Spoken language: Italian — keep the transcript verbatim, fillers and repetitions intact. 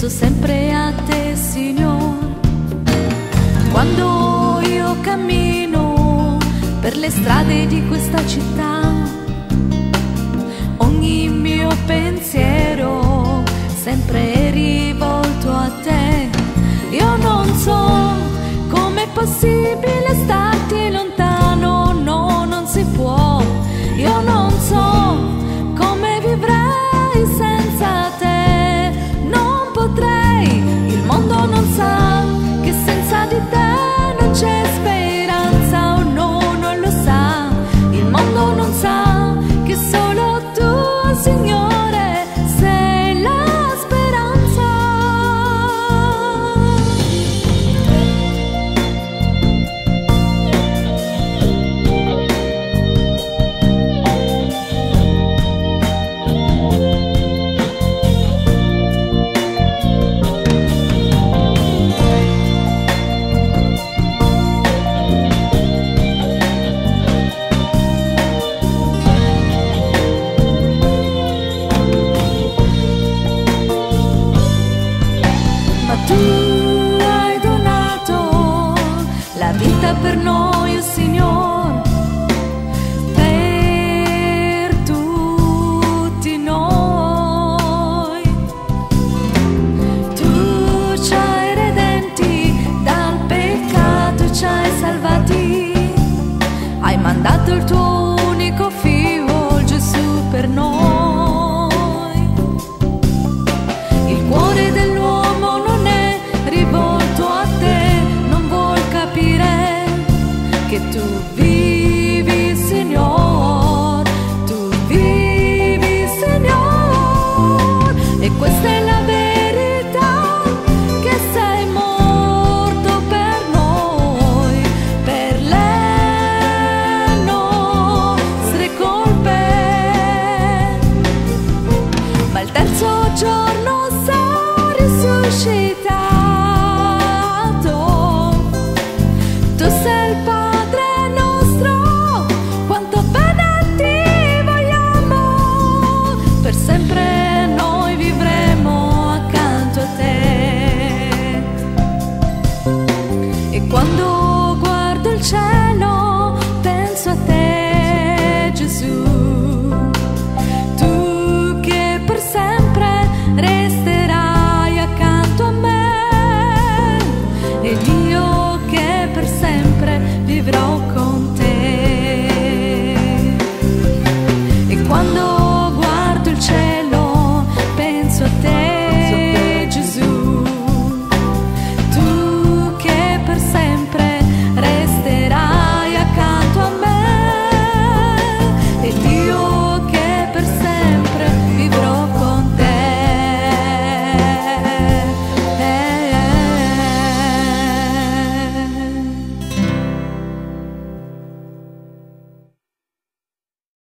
penso sempre a te, Signore. Quando io cammino per le strade di questa città, ogni mio pensiero sempre è rivolto a te. Io non so com'è possibile starti lontano, no, non si può. Io non so come vivrei senza te, non potrei. Il mondo non sa che senza di te non c'è speranza, oh no, non lo sa. Il mondo non sa che solo tu, Signore, sei la speranza. Tu hai donato la vita per noi, oh Signore, per tutti noi. Tu ci hai redenti dal peccato, ci hai salvati. Hai mandato il tuo unico figlio, Gesù, per noi. Il cuore dell'uomo non è rivolto a te, non vuol capire che tu vivi, Signore, tu vivi, Signore. E questa è la verità, che sei morto per noi, per le nostre colpe. Ma il terzo giorno sei risuscitato. Tu sei il Padre nostro, quanto bene ti vogliamo. Per sempre noi vivremo accanto a te. E quando guardo il cielo penso a te, Gesù, tu che per sempre resterai accanto a me, ed io che per sempre vivrò con te.